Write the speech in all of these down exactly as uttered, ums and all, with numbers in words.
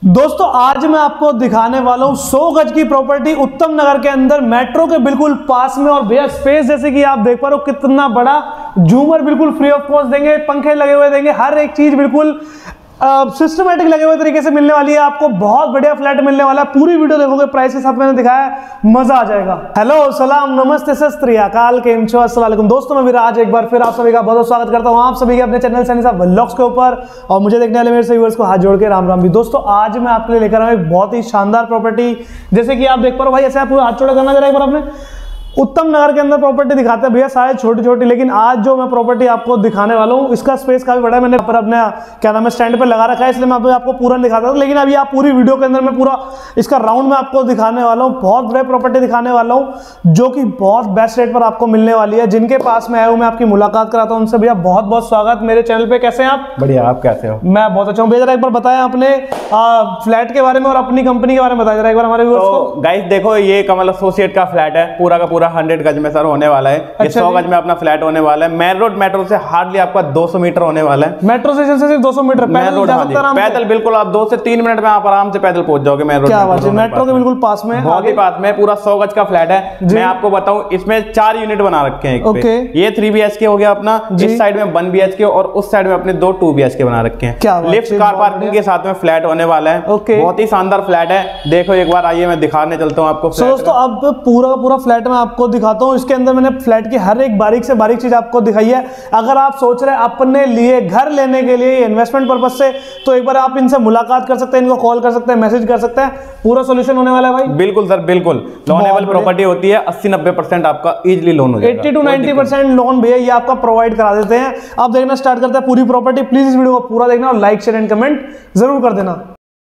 दोस्तों आज मैं आपको दिखाने वाला हूं सौ गज की प्रॉपर्टी उत्तम नगर के अंदर मेट्रो के बिल्कुल पास में। और भैया स्पेस जैसे कि आप देख पा रहे हो कितना बड़ा, झूमर बिल्कुल फ्री ऑफ कॉस्ट देंगे, पंखे लगे हुए देंगे, हर एक चीज बिल्कुल सिस्टमेटिक लगे हुए तरीके से मिलने वाली है। आपको बहुत बढ़िया फ्लैट मिलने वाला है। पूरी वीडियो देखोगे, प्राइस के साथ मैंने दिखाया, मजा आ जाएगा। हेलो, सलाम, नमस्ते, सत श्री अकाल, केम छो, अस्सलाम वालेकुम। दोस्तों मैं विराज एक बार फिर आप सभी का बहुत बहुत स्वागत करता हूं आप सभी के अपने चैनल सनी साहब व्लॉग्स के ऊपर। और मुझे देखने वाले मेरे सभी व्यूअर्स को हाथ जोड़ के राम राम भी। दोस्तों आज मैं आपके लिए लेकर आया हूं एक बहुत ही शानदार प्रॉपर्टी। जैसे कि आप देख पा रहे हो भाई, ऐसे आप हाथ जोड़ा करना जरा एक बार आपने। उत्तम नगर के अंदर प्रॉपर्टी दिखाते हैं भैया, सारे छोटी छोटी, लेकिन आज जो मैं प्रॉपर्टी आपको दिखाने वाला हूँ इसका स्पेस काफी बड़ा है। मैंने पर अपने क्या नाम है स्टैंड पे लगा रखा है, इसलिए मैं अभी आपको पूरा दिखाता हूँ। लेकिन अभी आप पूरी वीडियो के अंदर मैं पूरा इसका राउंड में आपको दिखाने वाला हूँ। बहुत बड़े प्रॉपर्टी दिखाने वाला हूँ जो कि बहुत बेस्ट रेट पर आपको मिलने वाली है। जिनके पास में आया हूँ मैं आपकी मुलाकात कराता हूँ उनसे। भैया बहुत बहुत स्वागत मेरे चैनल पे। कैसे हैं आप? बढ़िया, आप कैसे हो? मैं बहुत अच्छा हूँ। भैया जरा एक बार बताएं अपने फ्लैट के बारे में और अपनी कंपनी के बारे में बताएं जरा एक बार हमारे व्यूअर्स को। गाइस देखो, ये कमल एसोसिएट का फ्लैट है, पूरा का पूरा हंड्रेड गज में सर होने वाला है। ये अच्छा, सौ गज में अपना फ्लैट होने वाला है। मेन रोड मेट्रो से हार्डली आपका दो सौ मीटर होने वाला है। मेट्रो स्टेशन से सिर्फ दो सौ मीटर पैदल जा सकते हैं? पैदल बिल्कुल, आप दो से तीन मिनट में आप आराम से पैदल पहुंच जाओगे मेन रोड। क्या बात है, मेट्रो के बिल्कुल पास में, बहुत ही पास में। पूरा सौ गज का फ्लैट है। मैं आपको बताऊं, इसमें चार यूनिट बना रखे हैं। ओके, ये थ्री बी एच के हो गया अपना, इस साइड में वन बी एच के और उस साइड में अपने दो टू बी एच के बना रखे हैं। लिफ्ट कार पार्किंग के साथ में फ्लैट होने वाला है। बहुत ही शानदार फ्लैट है। देखो एक बार, आइए मैं दिखाने चलता हूँ आपको। दोस्तों अब पूरा पूरा फ्लैट में आपको दिखाता हूँ। इसके अंदर मैंने फ्लैट की हर एक बारीक से बारीक चीज आपको दिखाई है। अगर आप सोच रहे हैं अपने लिए घर लेने के लिए इन्वेस्टमेंट पर्पज से, तो एक बार आप इनसे मुलाकात कर सकते हैं, इनको कॉल कर सकते हैं, मैसेज कर सकते हैं। पूरा सॉल्यूशन होने वाला है भाई। बिल्कुल सर, बिल्कुल। लोनेबल प्रॉपर्टी होती है, अस्सी नब्बे परसेंट आपका इजीली लोन हो जाएगा। अस्सी टू नब्बे परसेंट लोन भैया ये आपका प्रोवाइड करा देते हैं। अब देखना स्टार्ट करते हैं पूरी प्रॉपर्टी। प्लीज इस वीडियो को पूरा देखना और लाइक शेयर एंड कमेंट जरूर कर देना।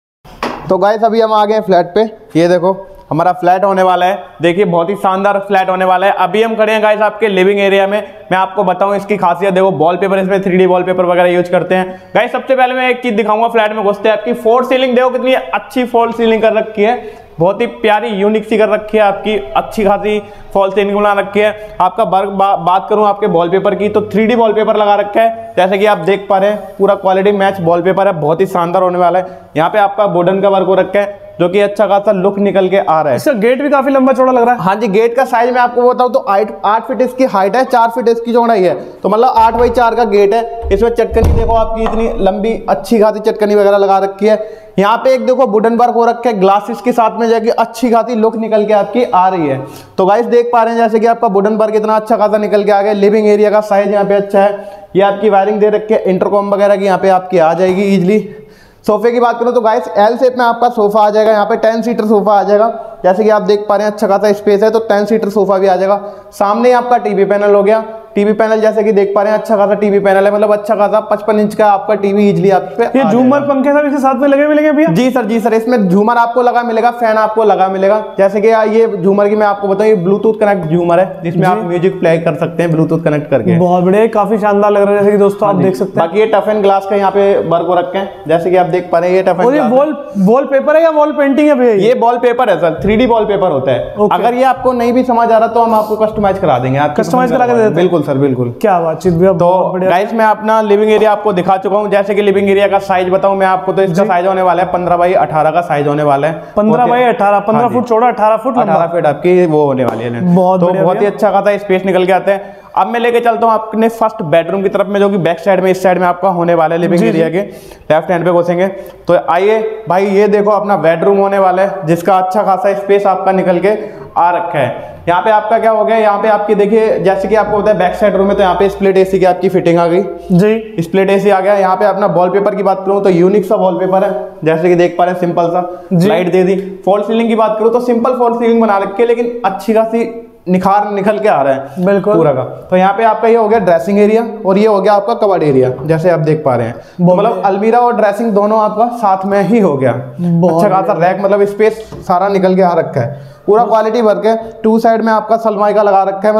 तो गाइस अभी हम आ गए फ्लैट पे। ये देखो हमारा फ्लैट होने वाला है। देखिए बहुत ही शानदार फ्लैट होने वाला है। अभी हम खड़े हैं गाइस आपके लिविंग एरिया में। मैं आपको बताऊं इसकी खासियत। देखो वॉलपेपर, इसमें थ्री डी वॉलपेपर वगैरह यूज करते हैं। गाइस सबसे पहले मैं एक चीज दिखाऊंगा फ्लैट में घुसते हैं। आपकी फोर सीलिंग देखो कितनी अच्छी फॉल सीलिंग कर रखी है। बहुत ही प्यारी यूनिक सी कर रखी है। आपकी अच्छी खासी फॉल सीलिंग बना रखी है। आपका वर्क बा, बात करूं आपके वॉलपेपर की, तो थ्री डी वॉलपेपर लगा रखा है। जैसे कि आप देख पा रहे हैं, पूरा क्वालिटी मैच वॉलपेपर है। बहुत ही शानदार होने वाला है। यहाँ पे आपका वुडन का वर्क हो रखा है जो कि अच्छा खासा लुक निकल के आ रहा है। इसका गेट भी काफी लंबा चौड़ा लग रहा है। हाँ जी, गेट का साइज मैं आपको बताऊं तो आठ फीट इसकी हाइट है, चार फीट इसकी चौड़ाई है। तो मतलब आठ बाई चार का गेट है। इसमें चटकनी देखो आपकी इतनी लंबी अच्छी खासी चटकनी वगैरह लगा रखी है। यहाँ पे एक देखो वुडन वर्क हो रखा है, ग्लासेस के साथ में जाके अच्छी खासी लुक निकल के आपकी आ रही है। तो गाइस देख पा रहे हैं जैसे कि आपका वुडन वर्क इतना अच्छा खासा निकल के आ गया। लिविंग एरिया का साइज यहाँ पे अच्छा है। ये आपकी वायरिंग दे रखी है, इंटरकॉम वगैरह की यहाँ पे आपकी आ जाएगी इजिली। सोफे की बात करूं तो गाइस एल शेप में आपका सोफा आ जाएगा। यहाँ पे टेन सीटर सोफा आ जाएगा। जैसे कि आप देख पा रहे हैं अच्छा खासा स्पेस है, तो टेन सीटर सोफा भी आ जाएगा। सामने आपका टीवी पैनल हो गया। टीवी पैनल जैसे कि देख पा रहे हैं अच्छा खासा टीवी पैनल है। मतलब अच्छा खासा पचपन इंच का आपका टीवी इजिली आप पे। ये झूमर पंखे सब इसके साथ में लगे मिलेंगे भैया? जी सर, जी सर। इसमें झूमर आपको लगा मिलेगा, फैन आपको लगा मिलेगा। जैसे कि ये झूमर की मैं आपको बताऊं, ये ब्लूटूथ कनेक्ट झूमर है जिसमें आप म्यूजिक प्ले कर सकते हैं ब्लूटूथ कनेक्ट करके। बहुत बढ़िया, काफी शानदार लग रहा है जैसे कि दोस्तों आप देख सकते हैं। बाकी ये टफ एंड ग्लास का यहाँ पे वर्क हो रखे हैं। जैसे कि आप देख पा रहे हैं ये toughened glass. Wall wall paper है या वॉल पेंटिंग है भैया? ये वॉल पेपर है sir, three D wall paper होता है। अगर ये आपको नहीं भी समझ आ रहा तो हम आपको कस्टमाइज करा देंगे। आप कस्टमाइज करा के देते हैं? बिल्कुल सर, बिल्कुल। क्या बातचीत भैया। तो गाइस मैं अपना लिविंग एरिया आपको दिखा चुका हूं। जैसे कि लिविंग एरिया का साइज बताऊं मैं आपको, तो इसका साइज होने वाला है पंद्रह बाई अठारह का साइज होने वाला है। पंद्रह बाई अठारह, पंद्रह फुट चौड़ा, अठारह फुट अठारह फीट आपकी वो होने वाली है। बहुत तो बहुत ही अच्छा खासा स्पेस निकल के आते हैं। अब मैं लेके चलता हूँ अपने फर्स्ट बेडरूम की तरफ में, जो कि बैक साइड में इस साइड में आपका होने वाला है। लिविंग एरिया के लेफ्ट हैंड पे घुसेंगे तो आइए भाई, ये देखो अपना बेडरूम होने वाला है जिसका अच्छा खासा स्पेस आपका निकल के आ रखा है। यहाँ पे आपका क्या हो गया, यहाँ पे आपकी देखिए जैसे कि आपको होता है बैक साइड रूम में, तो यहाँ पे स्प्लिट एसी की आपकी फिटिंग आ गई जी। स्प्लिट एसी आ गया। यहाँ पे अपना वॉलपेपर की बात करूँ तो यूनिक सा वॉलपेपर है। जैसे कि देख पा रहे हैं सिंपल सा लाइट दे दी। फॉल सीलिंग की बात करूँ तो सिंपल फॉल सीलिंग बना रखी है, लेकिन अच्छी खासी निखार निकल के आ रहा है बिल्कुल पूरा का। तो यहाँ पे आपका ये हो गया ड्रेसिंग एरिया और ये हो गया आपका कबर्ड एरिया। जैसे आप देख पा रहे हैं, तो मतलब अलमीरा और ड्रेसिंग दोनों आपका साथ में ही हो गया। अच्छा खासा रैक, मतलब स्पेस सारा निकल के आ रखा है। पूरा क्वालिटी वर्क है। टू साइड में आपका सनमाइका लगा रखा है। मतलब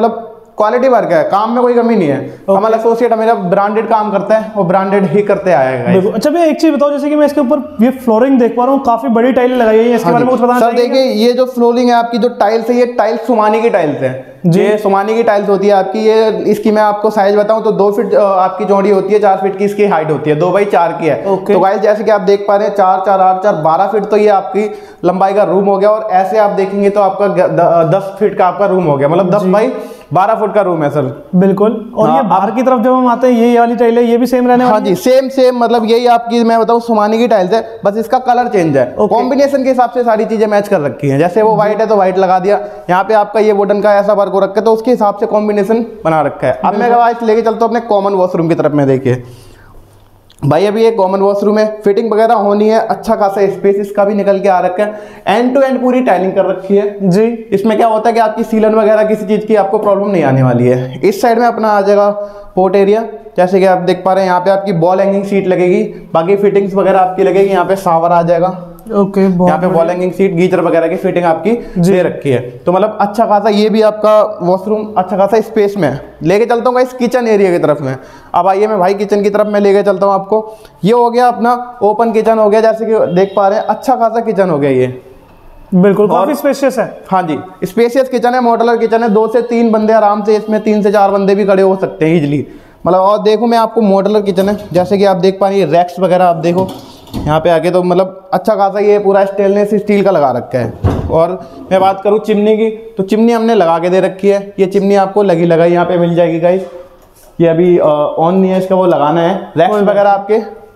क्वालिटी वर्क है, काम में कोई कमी नहीं है। हमारा एसोसिएट हमेशा ब्रांडेड काम करता है, वो ब्रांडेड ही करते आएगा। अच्छा भैया एक चीज बताओ, जैसे कि मैं इसके ऊपर ये फ्लोरिंग देख पा रहा हूँ, काफी बड़ी टाइल लगाई है, इसके बारे में कुछ बताना सर? देखिए ये जो फ्लोरिंग है आपकी, जो टाइल्स है, ये टाइल्स सुमानी की टाइल्स है। ये सुमानी की टाइल्स होती है आपकी। ये इसकी मैं आपको साइज बताऊं तो दो फीट आपकी चौड़ी होती है, चार फीट की इसकी हाइट होती है, दो बाई चार की है। तो गाइस जैसे कि आप देख पा रहे हैं, चार चार आठ चार बारह फीट तो ये आपकी लंबाई का रूम हो गया। और ऐसे आप देखेंगे तो आपका दस फीट का आपका रूम हो गया, मतलब दस बाई बारह फुट का रूम है सर। बिल्कुल। और हाँ, ये बाहर की तरफ जब हम आते हैं, ये वाली टाइल है, ये भी सेम रहने वाली है? हाँ जी, सेम सेम, मतलब यही आपकी मैं बताऊं सुमानी की टाइल्स है, बस इसका कलर चेंज है। कॉम्बिनेशन के हिसाब से सारी चीजें मैच कर रखी हैं। जैसे वो व्हाइट है तो व्हाइट लगा दिया, यहाँ पे आपका ये वुडन का ऐसा वर्क हो रखा है, तो उसके हिसाब से कॉम्बिनेशन बना रखा है। अब मैं आज लेके चलता हूँ अपने कॉमन वॉशरूम की तरफ में। देखिए भाई अभी ये कॉमन वॉशरूम है, फिटिंग वगैरह होनी है, अच्छा खासा स्पेस इसका भी निकल के आ रखा है। एंड टू एंड पूरी टाइलिंग कर रखी है जी। इसमें क्या होता है कि आपकी सीलन वगैरह किसी चीज की आपको प्रॉब्लम नहीं आने वाली है। इस साइड में अपना आ जाएगा पोर्ट एरिया, जैसे कि आप देख पा रहे हैं। यहाँ पे आपकी बॉल हैंगिंग सीट लगेगी, बाकी फिटिंग्स वगैरह आपकी लगेगी। यहाँ पे शावर आ जाएगा। ओके, यहाँ पे वॉल हैंगिंग सीट, गीजर वगैरह की फिटिंग आपकी दे रखी है। तो मतलब अच्छा खासा ये भी आपका वॉशरूम अच्छा खासा स्पेस में है। लेके चलता हूँ इस किचन एरिया की तरफ में। अब आइए मैं भाई किचन की तरफ में लेके चलता हूँ आपको। ये हो गया अपना ओपन किचन हो गया, जैसे कि देख पा रहे हैं अच्छा खासा किचन हो गया ये। बिल्कुल काफी स्पेशियस है। हाँ जी, स्पेशियस किचन है, मॉडुलर किचन है। दो से तीन बंदे आराम से इसमें, तीन से चार बंदे भी खड़े हो सकते हैं इजिली, मतलब। और देखो मैं आपको मॉडुलर किचन है, जैसे कि आप देख पा रहे हैं रैक्स वगैरह आप देखो यहाँ पे आके, तो मतलब अच्छा खासा ये पूरा स्टेनलेस स्टील का लगा रखा है। और मैं बात करूँ चिमनी की, तो चिमनी हमने लगा के दे रखी है। ये चिमनी आपको लगी लगाई यहाँ पे मिल जाएगी गाइस। ये अभी ऑन नहीं है, इसका वो लगाना है। रैक्स वगैरह आपके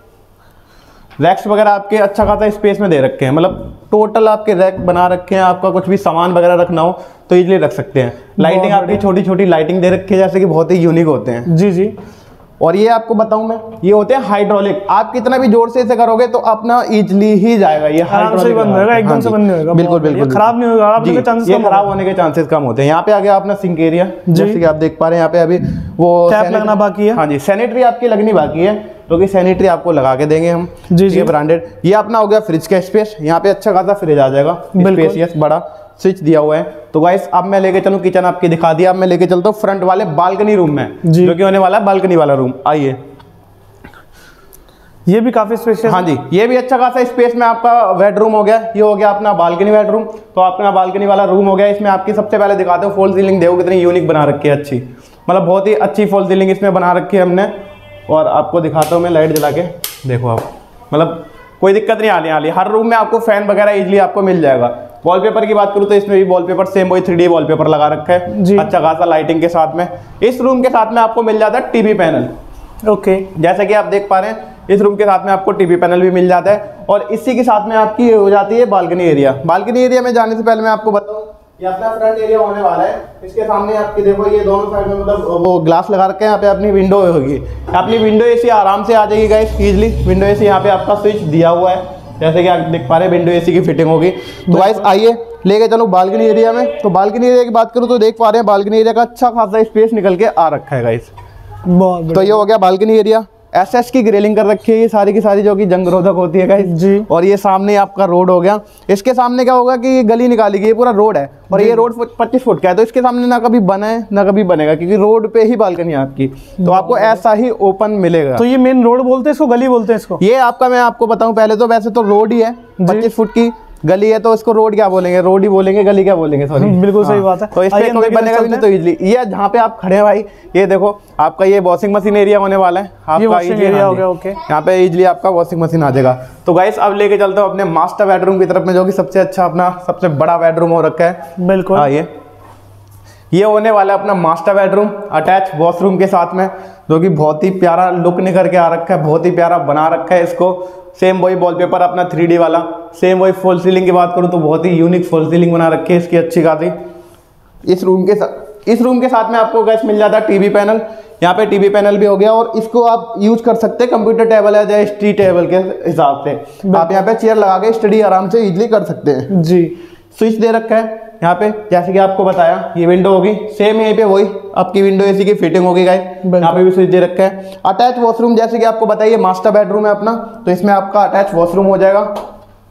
रैक्स वगैरह आपके अच्छा खासा स्पेस में दे रखे हैं, मतलब टोटल आपके रैक बना रखे हैं। आपका कुछ भी सामान वगैरह रखना हो तो इजीली रख सकते हैं। लाइटिंग आपकी छोटी छोटी लाइटिंग दे रखी है, जैसे कि बहुत ही यूनिक होते हैं। जी जी। और ये आपको बताऊं मैं, ये होते हैं हाइड्रोलिक। आप कितना भी जोर से इसे करोगे तो अपना इजीली ही जाएगा, ये आराम से बंद होगा, एकदम से बंद होगा। बिल्कुल बिल्कुल, खराब नहीं होगा, खराब होने के चांसेस ये खराब होने के चांसेस कम होते हैं। यहाँ पे आ गया अपना सिंक एरिया, जैसे कि आप देख पा रहे हैं। यहाँ पे अभी वो टैप लगना बाकी है। हाँ जी, सैनिटरी आपकी लगनी बाकी है, क्योंकि सैनिटरी आपको लगा के देंगे हम जी जी, ब्रांडेड। ये अपना हो गया फ्रिज का स्पेस। यहाँ पे अच्छा खासा फ्रिज आ जाएगा, स्पेशियस बड़ा स्विच दिया हुआ है। तो गाइस अब मैं लेके चलूं, किचन आपकी दिखा दिया, अब मैं लेके चलता हूँ फ्रंट वाले बालकनी रूम में, जो कि होने वाला है बालकनी वाला रूम। आइए, ये भी काफी स्पेशियस। हाँ जी, ये भी अच्छा खासा स्पेस में आपका बेडरूम हो गया। ये हो गया अपना बालकनी बेडरूम। तो अपना बालकनी वाला रूम हो गया। इसमें आपकी सबसे पहले दिखाते हो फॉल सीलिंग, देखो कितनी यूनिक बना रखी है, अच्छी, मतलब बहुत ही अच्छी फॉल सीलिंग इसमें बना रखी है हमने। और आपको दिखाता हूँ मैं लाइट जला के, देखो आप, मतलब कोई दिक्कत नहीं आने वाली। हर रूम में आपको फैन वगैरह इजीली आपको मिल जाएगा। वॉलपेपर की बात करूँ तो इसमें भी वॉलपेपर सेम वही थ्री डी वॉलपेपर लगा रखा है, अच्छा खासा लाइटिंग के साथ में। इस रूम के साथ में आपको मिल जाता है टीवी पैनल। ओके, जैसा कि आप देख पा रहे हैं, इस रूम के साथ में आपको टीवी पैनल भी मिल जाता है। और इसी के साथ में आपकी हो जाती है बालकनी एरिया। बालकनी एरिया में जाने से पहले मैं आपको बताऊं, ये अपना फ्रंट एरिया होने वाला है। इसके सामने आपकी देखो ये दोनों साइड में मतलब वो ग्लास लगा रखे हैं। यहाँ पे अपनी विंडो होगी, अपनी विंडो एसी आराम से आ जाएगी गाइस, इजीली। विंडो एसी यहाँ पे आपका स्विच दिया हुआ है, जैसे कि आप देख पा रहे हैं, विंडो एसी की फिटिंग होगी। तो गाइस आइए लेके चलो बालकनी एरिया में। तो बालकनी एरिया की बात करूँ तो देख पा रहे हैं बालकनी एरिया का अच्छा खासा स्पेस निकल के आ रखा है गाइस। तो ये हो गया बालकनी एरिया। एसएस की ग्रिलिंग कर रखी है ये सारी की सारी, जो कि जंग रोधक होती है गाइस जी। और ये सामने आपका रोड हो गया। इसके सामने क्या होगा कि ये गली निकाली गई, ये पूरा रोड है। और ये रोड पच्चीस फुट का है, तो इसके सामने ना कभी बना है ना कभी बनेगा, क्योंकि रोड पे ही बालकनी है आपकी। तो आपको ऐसा ही ओपन मिलेगा। तो ये मेन रोड बोलते हैं इसको, गली बोलते हैं इसको? ये आपका मैं आपको बताऊं, पहले तो वैसे तो रोड ही है, पच्चीस फुट की गली है, तो इसको रोड क्या बोलेंगे, रोड ही बोलेंगे, गली क्या बोलेंगे, सॉरी। बिल्कुल सही बात है। तो इसमें कोई बनेगा भी नहीं, तो इजीली ये जहाँ पे आप खड़े हैं भाई, ये देखो आपका ये वॉशिंग मशीन एरिया होने वाला है आपका। एरिया हो गया, ओके। यहाँ पे इजीली आपका वॉशिंग मशीन आ जाएगा। तो गाइस अब लेके चलता हूँ अपने मास्टर बेडरूम की तरफ में, जो कि सबसे अच्छा अपना सबसे बड़ा बेडरूम हो रखा है। बिल्कुल। हाँ, ये ये होने वाला है अपना मास्टर बेडरूम अटैच वॉशरूम के साथ में, जो कि बहुत ही प्यारा लुक निकल के आ रखा है, बहुत ही प्यारा बना रखा है इसको। सेम वही वॉलपेपर अपना थ्री डी वाला, सेम वही फॉल सीलिंग की बात करूं तो बहुत ही यूनिक फॉल सीलिंग बना रखी है इसकी, अच्छी खासी। इस रूम के साथ इस रूम के साथ में आपको गैस मिल जाता है टीवी पैनल। यहाँ पे टीवी पैनल भी हो गया, और इसको आप यूज कर सकते हैं कंप्यूटर टेबल है या स्टडी टेबल के हिसाब से। आप यहाँ पे चेयर लगा के स्टडी आराम से इजीली कर सकते हैं जी। स्विच दे रखा है यहाँ पे, जैसे कि आपको बताया ये विंडो होगी, सेम यहीं पे वही आपकी विंडो एसी की फिटिंग होगी गाइस। यहाँ पे भी स्विच दे रखा है। अटैच वॉशरूम, जैसे कि आपको बताइए मास्टर बेडरूम है अपना, तो इसमें आपका अटैच वॉशरूम हो जाएगा।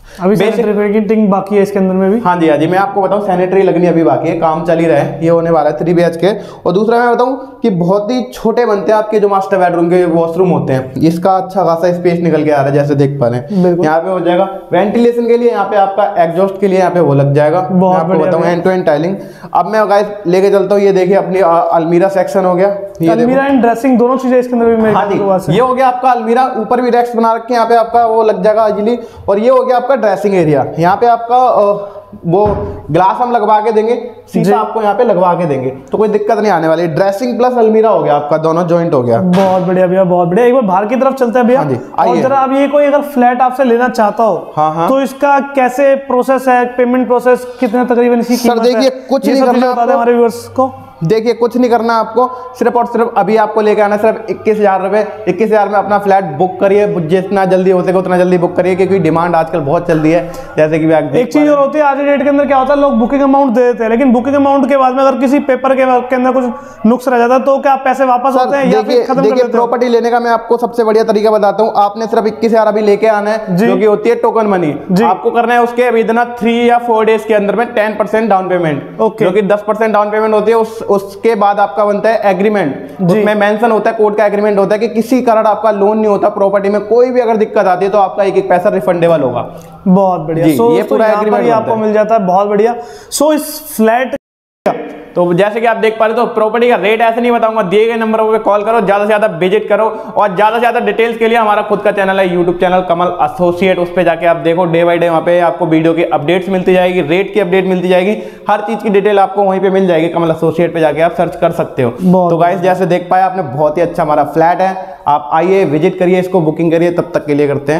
अभी सैनिटरी फिटिंग बाकी है इसके अंदर में भी। हाँ जी हाँ जी, मैं आपको बताऊं सैनिटरी लगनी अभी बाकी है, काम चल ही रहा है, ये होने वाला है थ्री बी एच के। और दूसरा मैं बताऊं कि बहुत ही छोटे बनते हैं आपके जो मास्टर बेडरूम के वॉशरूम होते हैं, इसका अच्छा खासा स्पेस निकल के आ रहा है जैसे देख पा रहे हैं। यहाँ पे हो जाएगा वेंटिलेशन के लिए, यहाँ पे आपका एग्जॉस्ट के लिए यहाँ पे वो लग जाएगा। मैं आपको बताऊं एंड टू एंड टाइलिंग। अब मैं गाइस लेके चलता हूँ, ये देखिए अपनी अलमीरा सेक्शन हो गया, अलमीरा एंड ड्रेसिंग दोनों चीजें इसके अंदर भी। हाँ जी, ये हो गया आपका अलमीरा, ऊपर भी रैक्स बना रखे हैं, यहाँ पे आपका वो लग जाएगा इजीली। और ये हो गया आपका ड्रेसिंग एरिया, यहाँ पे आपका वो ग्लास हम लगवा के देंगे, शीशा आपको यहाँ पे लगवा के देंगे, तो कोई दिक्कत नहीं आने वाली। ड्रेसिंग प्लस अलमीरा हो गया आपका, दोनों जॉइंट हो गया। बहुत बढ़िया भैया, बहुत बढ़िया। एक बार बाहर की तरफ चलते हैं भैया। हाँ और जरा अब ये कोई अगर फ्लैट आपसे लेना चाहता हो, हाँ हाँ, तो इसका कैसे प्रोसेस है, पेमेंट प्रोसेस कितने तकरीबन इसकी कीमत है? सर देखिए कुछ नहीं करना बता दें हमारे व्यूअर्स को। देखिए कुछ नहीं करना आपको, सिर्फ और सिर्फ अभी आपको लेके आना सिर्फ इक्कीस हजार रुपए। इक्कीस हजार में अपना फ्लैट बुक करिए, जितना जल्दी हो सके उतना जल्दी बुक करिए, क्योंकि डिमांड आजकल बहुत चल रही है। जैसे कि एक चीज और होती है आज के डेट के अंदर, क्या होता है लोग बुकिंग अमाउंट दे देते हैं, लेकिन बुकिंग अमाउंट के बाद में अगर किसी पेपर के, के अंदर कुछ नुक्स रह जाता है तो क्या पैसे वापस होते हैं या फिर खत्म कर देते हैं? प्रॉपर्टी लेने का मैं आपको सबसे बढ़िया तरीका बताता हूँ। आपने सिर्फ इक्कीस हजार अभी लेके आना है, जो कि होती है टोकन मनी। आपको करना है उसके अभी इतना थ्री या फोर डेज के अंदर में टेन परसेंट डाउन पेमेंट, जो कि दस परसेंट डाउन पेमेंट होती है। उसके बाद आपका बनता है एग्रीमेंट, उसमें मेंशन होता है, कोर्ट का एग्रीमेंट होता है कि किसी कारण आपका लोन नहीं होता, प्रॉपर्टी में कोई भी अगर दिक्कत आती है तो आपका एक एक पैसा रिफंडेबल होगा। बहुत बढ़िया। so, ये पूरा एग्रीमेंट आपको मिल जाता है। बहुत बढ़िया। सो इस फ्लैट तो जैसे कि आप देख पा रहे हो, तो प्रॉपर्टी का रेट ऐसे नहीं बताऊंगा, दिए गए नंबरों पे कॉल करो, ज्यादा से ज्यादा विजिट करो। और ज्यादा से ज्यादा डिटेल्स के लिए हमारा खुद का चैनल है यूट्यूब चैनल कमल एसोसिएट, उस पे जाके आप देखो, डे बाय डे वहाँ पे आपको वीडियो की अपडेट्स मिलती जाएगी, रेट की अपडेट मिलती जाएगी, हर चीज की डिटेल आपको वहीं पे मिल जाएगी। कमल एसोसिएट पे जाके आप सर्च कर सकते हो। तो गाइस जैसे देख पाया आपने, बहुत ही अच्छा हमारा फ्लैट है, आप आइए विजिट करिए, इसको बुकिंग करिए। तब तक के लिए करते हैं।